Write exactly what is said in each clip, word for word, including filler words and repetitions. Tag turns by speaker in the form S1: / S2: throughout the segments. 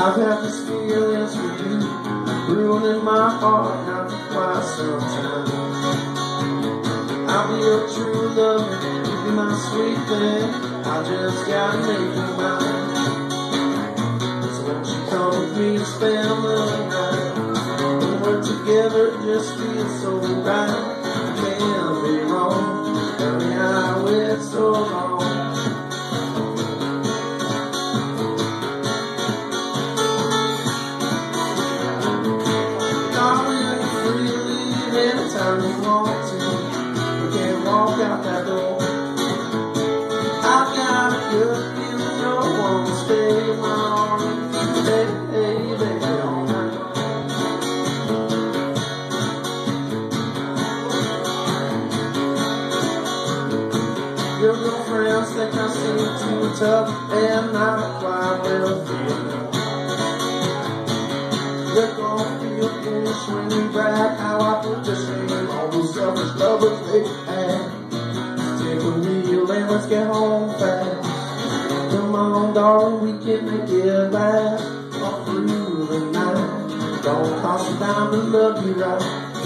S1: I've had these feelings for you, ruining my heart now for quite some time. I'll be your true lover, you be my sweet thing, I just gotta make you mine. So won't you come with me and spend the night? When we're together, it just feels so right. Can't be wrong, tell me how it's so long. Anytime you want to, you can't walk out that door. I've got a good feeling no one will stay in my arms, baby, baby, all night. Your girlfriends think I seem too tough and not quite well fit. You're gonna feel foolish when you brag how I put this name all those selfish lovers they had. Stick with me and let's get home fast. Come on, darling, we can make it last all through the night. Don't cost a dime to love you right.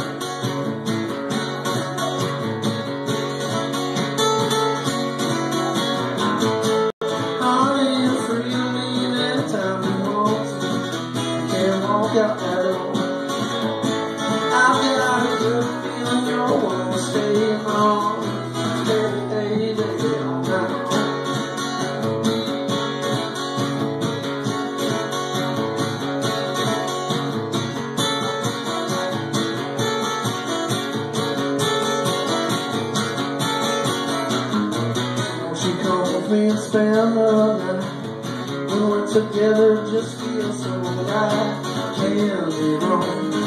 S1: Honey, you're free to leave anytime you want to. Walk out that door. I've got a good feeling no one will stay home. Baby, baby, baby, all night. Won't you come with me and spend the night? When we're together, it just feels so right. Can't be wrong.